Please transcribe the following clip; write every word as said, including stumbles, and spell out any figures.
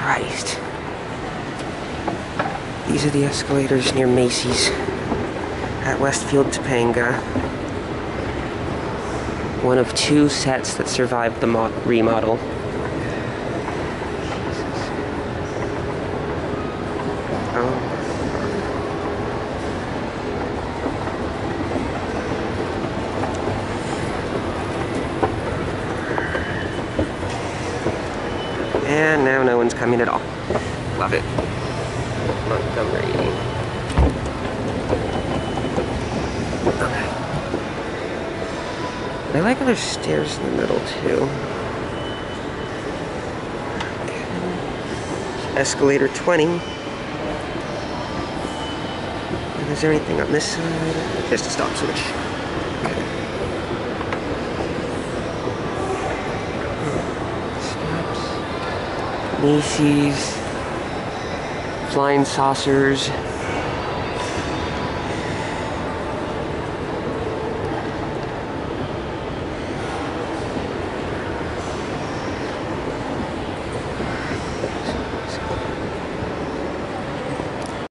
Christ. These are the escalators near Macy's at Westfield Topanga. One of two sets that survived the mo remodel. Oh. And now no one's coming at all. Love it. Montgomery. Okay. I like how there's stairs in the middle too. Okay. Escalator twenty. And is there anything on this side? Just a stop switch. Okay. Macy's, flying saucers.